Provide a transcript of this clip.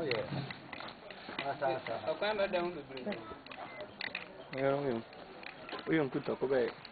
yɛ asa Ọkwa mẹ́ta ń bèbèrè. Oyè nkútọ̀ kó bẹ́ẹ̀.